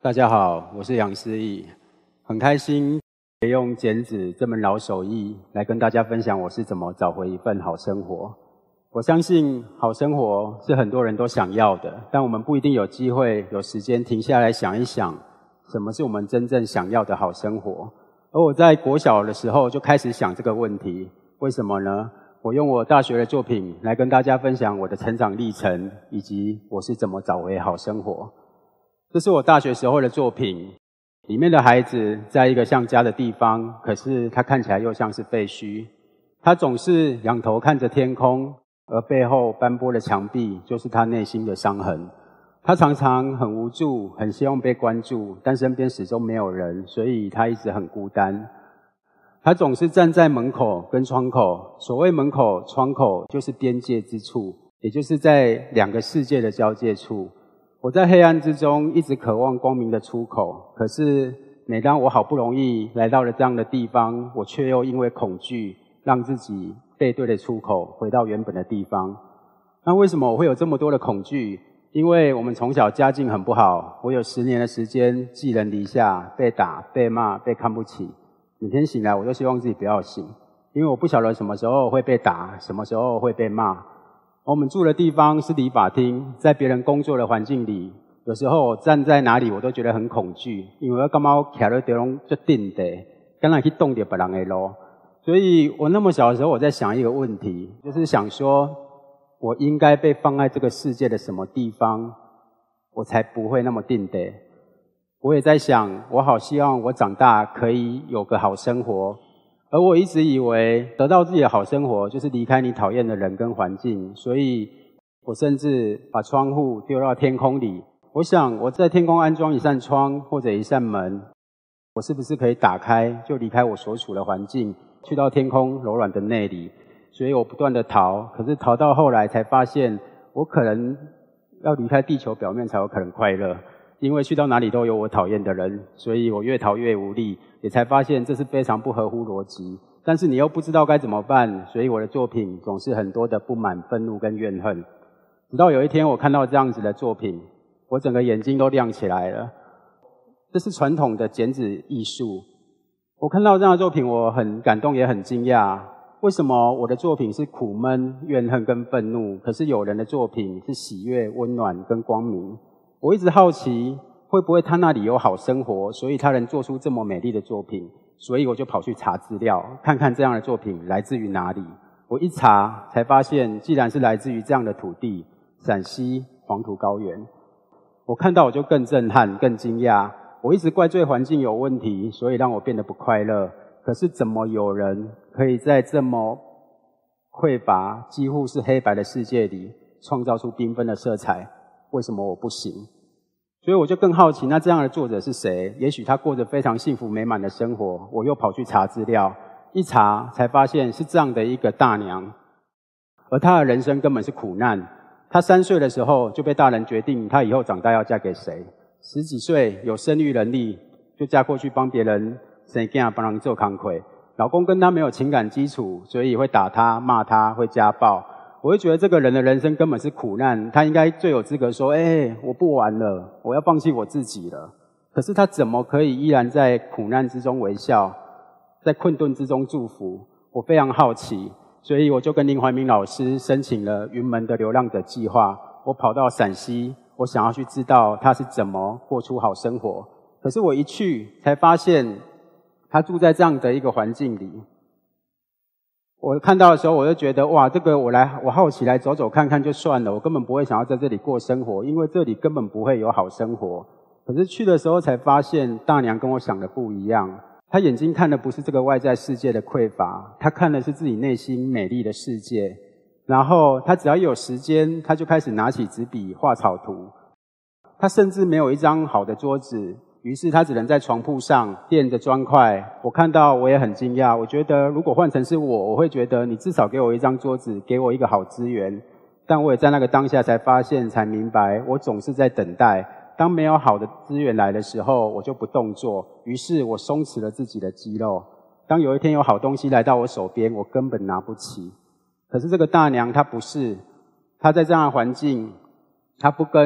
大家好，我是杨士毅，很开心可以用剪纸这门老手艺来跟大家分享我是怎么找回一份好生活。我相信好生活是很多人都想要的，但我们不一定有机会有时间停下来想一想，什么是我们真正想要的好生活。而我在国小的时候就开始想这个问题，为什么呢？我用我大学的作品来跟大家分享我的成长历程，以及我是怎么找回好生活。这是我大学时候的作品，里面的孩子在一个像家的地方，可是他看起来又像是废墟。他总是仰头看着天空，而背后斑驳的墙壁就是他内心的伤痕。他常常很无助，很希望被关注，但身边始终没有人，所以他一直很孤单。他总是站在门口跟窗口，所谓门口、窗口就是边界之处，也就是在两个世界的交界处。我在黑暗之中一直渴望光明的出口，可是每当我好不容易来到了这样的地方，我却又因为恐惧让自己背对着出口回到原本的地方。那为什么我会有这么多的恐惧？因为我们从小家境很不好，我有10年的时间寄人篱下，被打、被骂、被看不起。每天醒来我都希望自己不要醒，因为我不晓得什么时候会被打，什么时候会被骂。我们住的地方是理发厅，在别人工作的环境里，有时候我站在哪里我都觉得很恐惧，因为我感觉我徛在地方就定的，敢若去动到别人的路。所以我那么小的时候，我在想一个问题，就是想说，我应该被放在这个世界的什么地方，我才不会那么定的。我也在想，我好希望我长大可以有个好生活。而我一直以为得到自己的好生活就是离开你讨厌的人跟环境，所以我甚至把窗户丢到天空里。我想我在天空安装一扇窗或者一扇门，我是不是可以打开就离开我所处的环境，去到天空柔软的内里。所以我不断的逃，可是逃到后来才发现，我可能要离开地球表面才有可能快乐。因为去到哪里都有我讨厌的人，所以我越逃越无力，也才发现这是非常不合乎逻辑。但是你又不知道该怎么办，所以我的作品总是很多的不满、愤怒跟怨恨。直到有一天我看到这样子的作品，我整个眼睛都亮起来了。这是传统的剪纸艺术。我看到这样的作品，我很感动也很惊讶。为什么我的作品是苦闷、怨恨跟愤怒，可是有人的作品是喜悦、温暖跟光明？我一直好奇，会不会他那里有好生活，所以他能做出这么美丽的作品？所以我就跑去查资料，看看这样的作品来自于哪里。我一查才发现，既然是来自于这样的土地——陕西黄土高原。我看到我就更震撼、更惊讶。我一直怪罪环境有问题，所以让我变得不快乐。可是怎么有人可以在这么匮乏、几乎是黑白的世界里，创造出缤纷的色彩？为什么我不行？所以我就更好奇，那这样的作者是谁？也许他过着非常幸福美满的生活。我又跑去查资料，一查才发现是这样的一个大娘，而她的人生根本是苦难。她3岁的时候就被大人决定，她以后长大要嫁给谁。10几岁有生育能力，就嫁过去帮别人生囝，帮人做工课。老公跟她没有情感基础，所以会打她、骂她，会家暴。我会觉得这个人的人生根本是苦难，他应该最有资格说，我不玩了，我要放弃我自己了。可是他怎么可以依然在苦难之中微笑，在困顿之中祝福？我非常好奇，所以我就跟林怀民老师申请了云门的流浪者计划。我跑到陕西，我想要去知道他是怎么过出好生活。可是我一去才发现，他住在这样的一个环境里。我看到的时候，我就觉得哇，这个我好奇来走走看看就算了，我根本不会想要在这里过生活，因为这里根本不会有好生活。可是去的时候才发现，大娘跟我想的不一样。她眼睛看的不是这个外在世界的匮乏，她看的是自己内心美丽的世界。然后她只要一有时间，她就开始拿起纸笔画草图。她甚至没有一张好的桌子。于是他只能在床铺上垫着砖块。我看到我也很惊讶，我觉得如果换成是我会觉得你至少给我一张桌子，给我一个好资源。但我也在那个当下才发现，才明白，我总是在等待。当没有好的资源来的时候，我就不动作。于是我松弛了自己的肌肉。当有一天有好东西来到我手边，我根本拿不起。可是这个大娘她不是，她在这样的环境，她不跟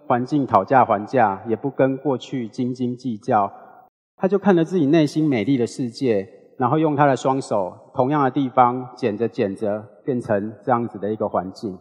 环境讨价还价，也不跟过去斤斤计较，他就看着自己内心美丽的世界，然后用他的双手，同样的地方剪着剪着，变成这样子的一个环境。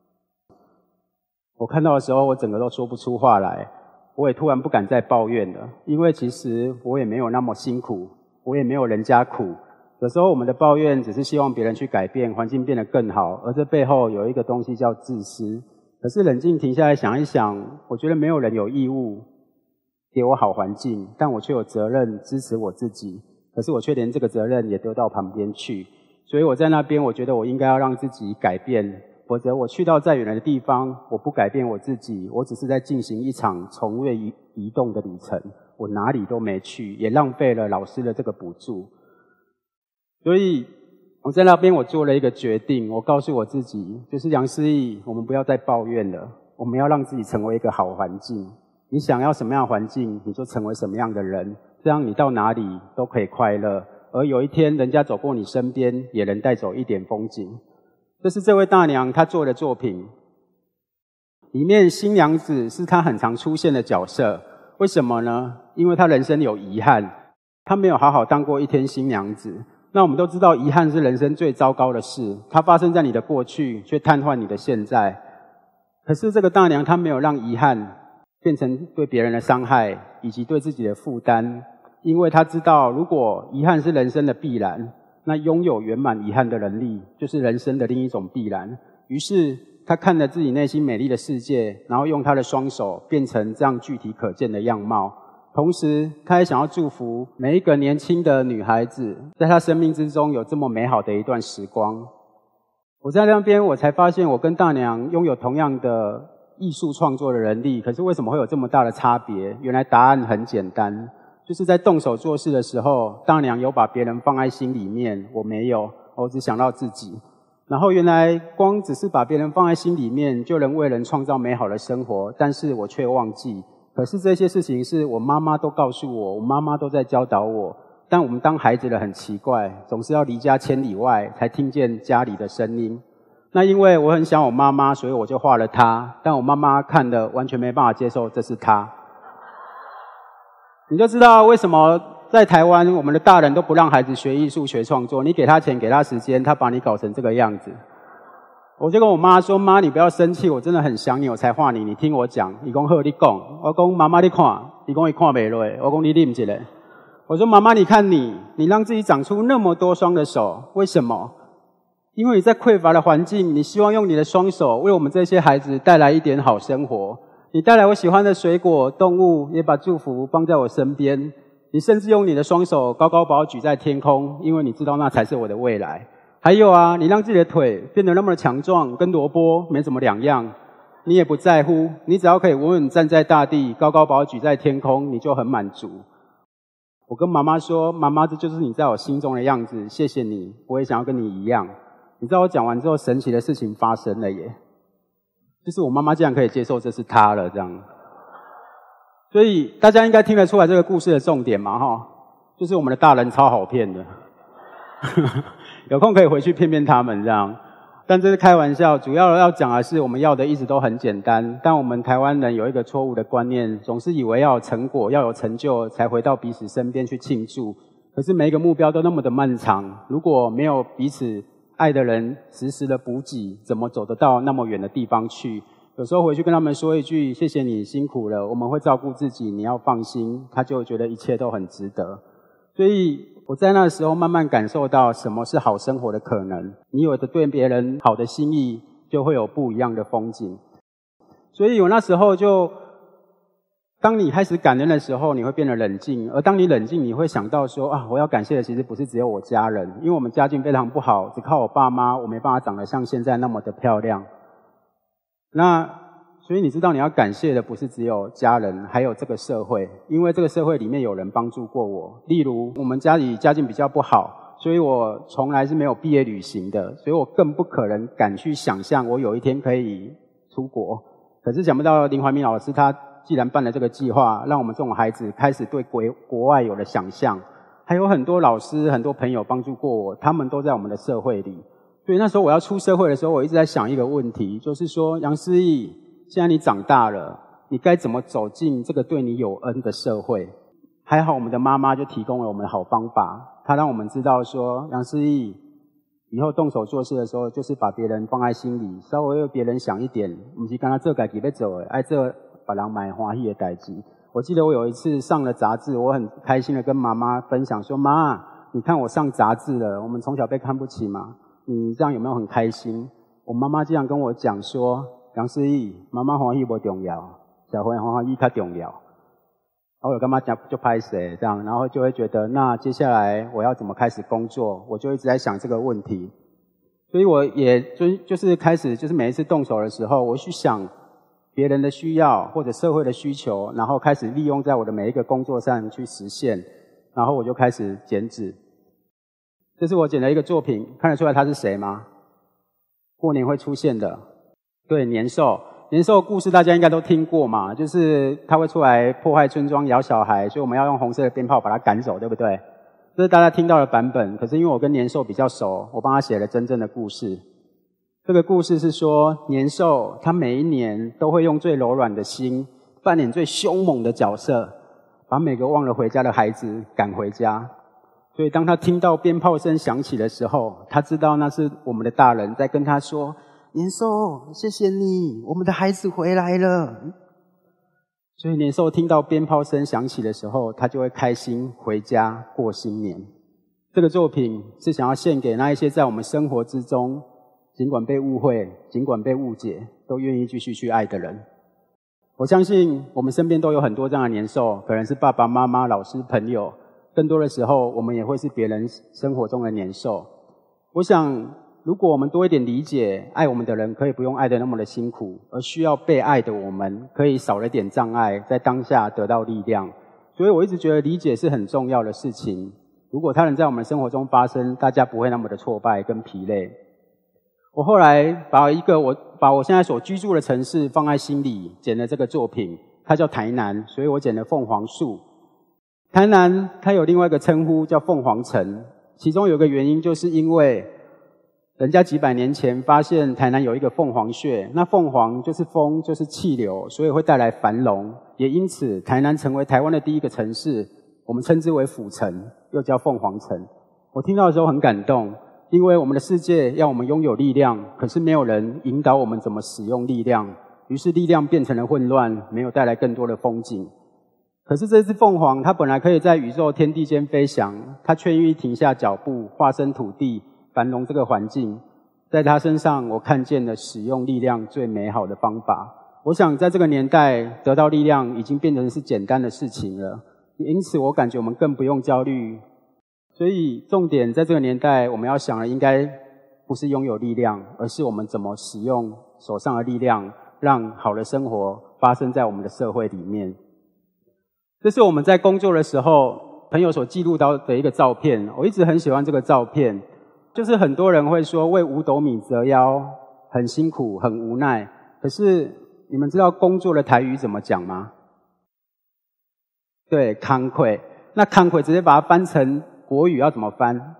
我看到的时候，我整个都说不出话来，我也突然不敢再抱怨了，因为其实我也没有那么辛苦，我也没有人家苦。有时候我们的抱怨只是希望别人去改变，环境变得更好，而这背后有一个东西叫自私。可是冷静停下来想一想，我觉得没有人有义务给我好环境，但我却有责任支持我自己。可是我却连这个责任也丢到旁边去，所以我在那边，我觉得我应该要让自己改变，否则我去到再远的地方，我不改变我自己，我只是在进行一场从未移动的旅程，我哪里都没去，也浪费了老师的这个补助。所以我在那边我做了一个决定，我告诉我自己，就是杨思义，我们不要再抱怨了，我们要让自己成为一个好环境。你想要什么样的环境，你就成为什么样的人，这样你到哪里都可以快乐，而有一天人家走过你身边，也能带走一点风景。这是这位大娘她做的作品，里面新娘子是她很常出现的角色。为什么呢？因为她人生有遗憾，她没有好好当过一天新娘子。那我们都知道，遗憾是人生最糟糕的事，它发生在你的过去，却瘫痪你的现在。可是这个大娘她没有让遗憾变成对别人的伤害，以及对自己的负担，因为她知道，如果遗憾是人生的必然，那拥有圆满遗憾的能力，就是人生的另一种必然。于是她看着自己内心美丽的世界，然后用她的双手变成这样具体可见的样貌。同时她也想要祝福每一个年轻的女孩子，在她生命之中有这么美好的一段时光。我在那边我才发现，我跟大娘拥有同样的艺术创作的能力，可是为什么会有这么大的差别？原来答案很简单，就是在动手做事的时候，大娘有把别人放在心里面，我没有，我只想到自己。然后原来光只是把别人放在心里面，就能为人创造美好的生活，但是我却忘记。可是这些事情是我妈妈都告诉我，我妈妈都在教导我。但我们当孩子的很奇怪，总是要离家千里外才听见家里的声音。那因为我很想我妈妈，所以我就画了她，但我妈妈看了完全没办法接受这是她。你就知道为什么在台湾我们的大人都不让孩子学艺术学创作，你给他钱给他时间，他把你搞成这个样子。我就跟我妈说，妈你不要生气，我真的很想你，我才画你，你听我讲。她说好你讲，我说妈妈你看，她说她看不下，我说你啉一下。我说妈妈你看你让自己长出那么多双的手，为什么？因为你在匮乏的环境，你希望用你的双手为我们这些孩子带来一点好生活。你带来我喜欢的水果、动物，也把祝福放在我身边。你甚至用你的双手高高把我举在天空，因为你知道那才是我的未来。还有啊，你让自己的腿变得那么的强壮，跟萝卜没什么两样，你也不在乎，你只要可以稳稳站在大地，高高把我举在天空，你就很满足。我跟妈妈说，妈妈这就是你在我心中的样子，谢谢你，我也想要跟你一样。你知道我讲完之后，神奇的事情发生了耶，就是我妈妈竟然可以接受这是她了，这样。所以大家应该听得出来这个故事的重点嘛，齁，就是我们的大人超好骗的。有空可以回去骗骗他们这样，但这是开玩笑。主要要讲的是，我们要的一直都很简单，但我们台湾人有一个错误的观念，总是以为要有成果、要有成就，才回到彼此身边去庆祝。可是每一个目标都那么的漫长，如果没有彼此爱的人时时的补给，怎么走得到那么远的地方去？有时候回去跟他们说一句：“谢谢你辛苦了，我们会照顾自己，你要放心。”他就觉得一切都很值得。所以我在那时候慢慢感受到什么是好生活的可能。你有的对别人好的心意，就会有不一样的风景。所以我那时候就，当你开始感恩的时候，你会变得冷静。而当你冷静，你会想到说啊，我要感谢的其实不是只有我家人，因为我们家境非常不好，只靠我爸妈，我没办法长得像现在那么的漂亮。所以你知道你要感谢的不是只有家人，还有这个社会，因为这个社会里面有人帮助过我。例如我们家里家境比较不好，所以我从来是没有毕业旅行的，所以我更不可能敢去想象我有一天可以出国。可是想不到林怀民老师他既然办了这个计划，让我们这种孩子开始对国外有了想象。还有很多老师很多朋友帮助过我，他们都在我们的社会里。所以那时候我要出社会的时候，我一直在想一个问题，就是说杨思义，现在你长大了， 你该怎么走进这个对你有恩的社会？还好我们的妈妈就提供了我们好方法，她让我们知道说，杨士毅以后动手做事的时候，就是把别人放在心里，稍微为别人想一点，不是跟他做自己要做的，爱做把人买欢喜的代志。我记得我有一次上了杂志，我很开心的跟妈妈分享说，妈，你看我上杂志了，我们从小被看不起嘛，你这样有没有很开心？我妈妈这样跟我讲说，杨士毅，妈妈欢喜不重要，小朋友欢喜较重要。然后我跟妈讲就拍谁这样，然后就会觉得那接下来我要怎么开始工作，我就一直在想这个问题。所以我也就是开始就是每一次动手的时候，我去想别人的需要或者社会的需求，然后开始利用在我的每一个工作上去实现，然后我就开始剪纸。这是我剪的一个作品，看得出来他是谁吗？过年会出现的，对，年兽。年兽故事大家应该都听过嘛，就是他会出来破坏村庄、咬小孩，所以我们要用红色的鞭炮把他赶走，对不对？这是大家听到的版本。可是因为我跟年兽比较熟，我帮他写了真正的故事。这个故事是说，年兽他每一年都会用最柔软的心，扮演最凶猛的角色，把每个忘了回家的孩子赶回家。所以当他听到鞭炮声响起的时候，他知道那是我们的大人在跟他说，年兽，谢谢你，我们的孩子回来了。所以年兽听到鞭炮声响起的时候，他就会开心回家过新年。这个作品是想要献给那一些在我们生活之中，尽管被误会，尽管被误解，都愿意继续去爱的人。我相信我们身边都有很多这样的年兽，可能是爸爸妈妈、老师、朋友，更多的时候我们也会是别人生活中的年兽。我想如果我们多一点理解，爱我们的人可以不用爱得那么的辛苦，而需要被爱的我们可以少了点障碍，在当下得到力量。所以我一直觉得理解是很重要的事情。如果它能在我们生活中发生，大家不会那么的挫败跟疲累。我后来把我现在所居住的城市放在心里，剪了这个作品，它叫台南，所以我剪了凤凰树。台南它有另外一个称呼叫凤凰城，其中有个原因就是因为人家几百年前发现台南有一个凤凰穴，那凤凰就是风，就是气流，所以会带来繁荣，也因此台南成为台湾的第一个城市，我们称之为府城，又叫凤凰城。我听到的时候很感动，因为我们的世界要我们拥有力量，可是没有人引导我们怎么使用力量，于是力量变成了混乱，没有带来更多的风景。可是这只凤凰，它本来可以在宇宙天地间飞翔，它却愿意停下脚步，化身土地，繁荣这个环境。在它身上，我看见了使用力量最美好的方法。我想在这个年代，得到力量已经变成是简单的事情了，因此我感觉我们更不用焦虑。所以重点在这个年代，我们要想的应该不是拥有力量，而是我们怎么使用手上的力量，让好的生活发生在我们的社会里面。这是我们在工作的时候朋友所记录到的一个照片，我一直很喜欢这个照片。就是很多人会说为五斗米折腰，很辛苦，很无奈。可是你们知道工作的台语怎么讲吗？对，慷慨。那慷慨直接把它翻成国语要怎么翻？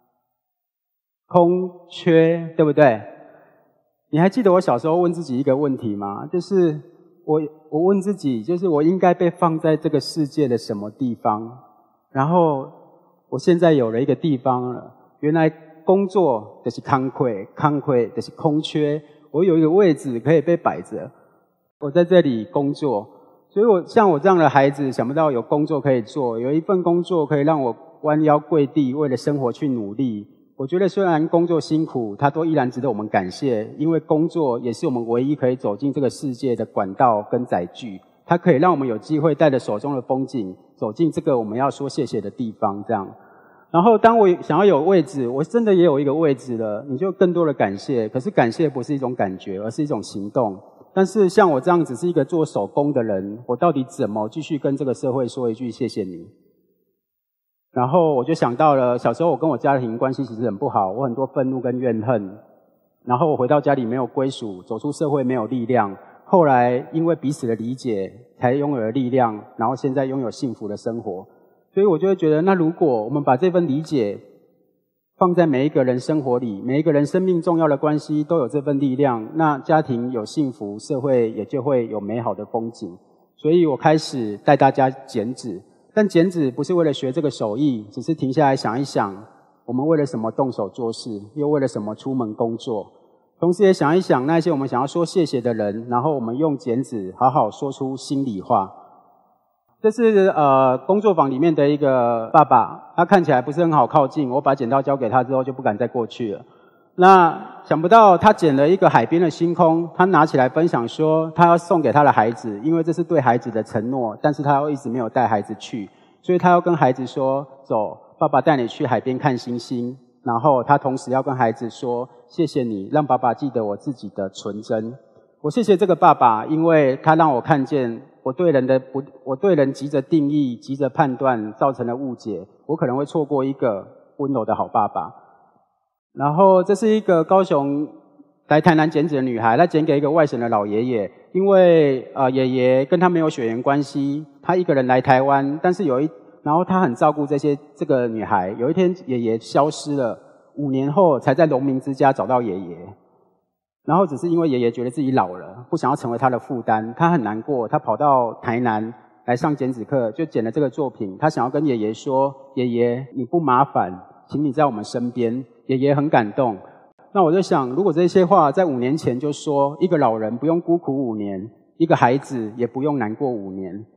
空缺，对不对？你还记得我小时候问自己一个问题吗？就是我问自己，就是我应该被放在这个世界的什么地方？然后我现在有了一个地方了，原来工作就是慷慨，慷慨就是空缺。我有一个位置可以被摆着，我在这里工作。所以像我这样的孩子，想不到有工作可以做，有一份工作可以让我弯腰跪地，为了生活去努力。我觉得虽然工作辛苦，它都依然值得我们感谢，因为工作也是我们唯一可以走进这个世界的管道跟载具。它可以让我们有机会带着手中的风景，走进这个我们要说谢谢的地方，这样。然后当我想要有位置，我真的也有一个位置了，你就更多的感谢。可是感谢不是一种感觉，而是一种行动。但是像我这样只是一个做手工的人，我到底怎么继续跟这个社会说一句谢谢你？然后我就想到了小时候我跟我家庭关系其实很不好，我很多愤怒跟怨恨。然后我回到家里没有归属，走出社会没有力量。后来因为彼此的理解，才拥有了力量，然后现在拥有幸福的生活。所以我就会觉得，那如果我们把这份理解放在每一个人生活里，每一个人生命重要的关系都有这份力量，那家庭有幸福，社会也就会有美好的风景。所以我开始带大家剪纸，但剪纸不是为了学这个手艺，只是停下来想一想，我们为了什么动手做事，又为了什么出门工作，同时也想一想那些我们想要说谢谢的人，然后我们用剪纸好好说出心里话。这是工作坊里面的一个爸爸，他看起来不是很好靠近，我把剪刀交给他之后就不敢再过去了。那想不到他捡了一个海边的星空，他拿起来分享说他要送给他的孩子，因为这是对孩子的承诺，但是他又一直没有带孩子去，所以他要跟孩子说，走，爸爸带你去海边看星星，然后他同时要跟孩子说，谢谢你让爸爸记得我自己的纯真。我谢谢这个爸爸，因为他让我看见我对人急着定义、急着判断造成了误解，我可能会错过一个温柔的好爸爸。然后这是一个高雄来台南剪纸的女孩，她剪给一个外省的老爷爷，因为爷爷跟她没有血缘关系，她一个人来台湾，但是然后她很照顾这个女孩。有一天爷爷消失了，5年后才在农民之家找到爷爷。然后只是因为爷爷觉得自己老了，不想要成为他的负担，他很难过，他跑到台南来上剪纸课，就剪了这个作品。他想要跟爷爷说，爷爷你不麻烦，请你在我们身边。爷爷很感动。那我就想，如果这些话在5年前就说，一个老人不用孤苦5年，一个孩子也不用难过5年。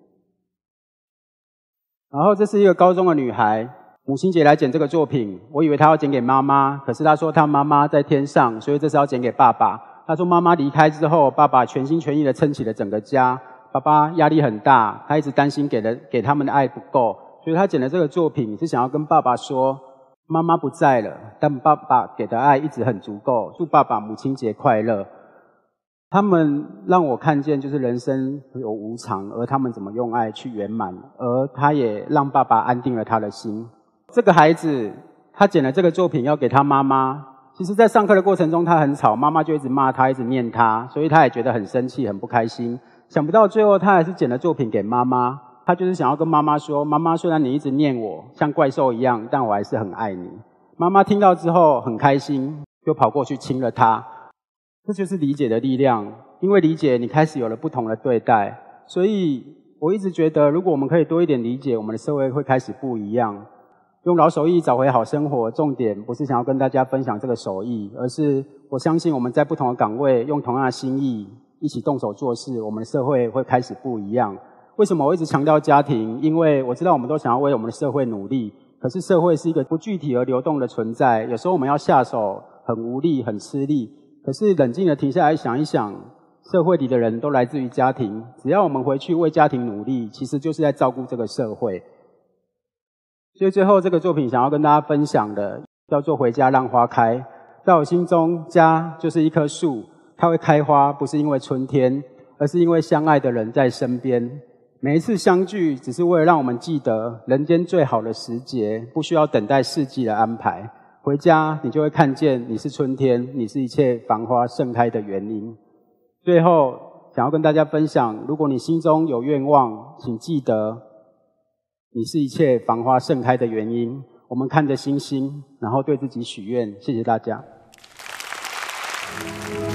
然后这是一个高中的女孩，母亲节来剪这个作品，我以为她要剪给妈妈，可是她说她妈妈在天上，所以这是要剪给爸爸。她说妈妈离开之后，爸爸全心全意的撑起了整个家，爸爸压力很大，他一直担心给他们的爱不够，所以他剪了这个作品是想要跟爸爸说，妈妈不在了，但爸爸给的爱一直很足够，祝爸爸母亲节快乐。他们让我看见就是人生有无常，而他们怎么用爱去圆满，而他也让爸爸安定了他的心。这个孩子他剪了这个作品要给他妈妈，其实在上课的过程中他很吵，妈妈就一直骂他，一直念他，所以他也觉得很生气很不开心。想不到最后他还是剪了作品给妈妈，他就是想要跟妈妈说，妈妈虽然你一直念我像怪兽一样，但我还是很爱你。妈妈听到之后很开心，就跑过去亲了他。这就是理解的力量，因为理解你开始有了不同的对待。所以我一直觉得，如果我们可以多一点理解，我们的社会会开始不一样。用老手艺找回好生活，重点不是想要跟大家分享这个手艺，而是我相信我们在不同的岗位用同样的心意一起动手做事，我们的社会会开始不一样。为什么我一直强调家庭？因为我知道我们都想要为我们的社会努力，可是社会是一个不具体而流动的存在，有时候我们要下手很无力很吃力，可是冷静地停下来想一想，社会里的人都来自于家庭，只要我们回去为家庭努力，其实就是在照顾这个社会。所以最后这个作品想要跟大家分享的叫做回家让花开。在我心中，家就是一棵树，它会开花不是因为春天，而是因为相爱的人在身边。每一次相聚只是为了让我们记得人间最好的时节，不需要等待四季的安排。回家你就会看见你是春天，你是一切繁花盛开的原因。最后想要跟大家分享，如果你心中有愿望，请记得你是一切繁花盛开的原因。我们看着星星，然后对自己许愿。谢谢大家。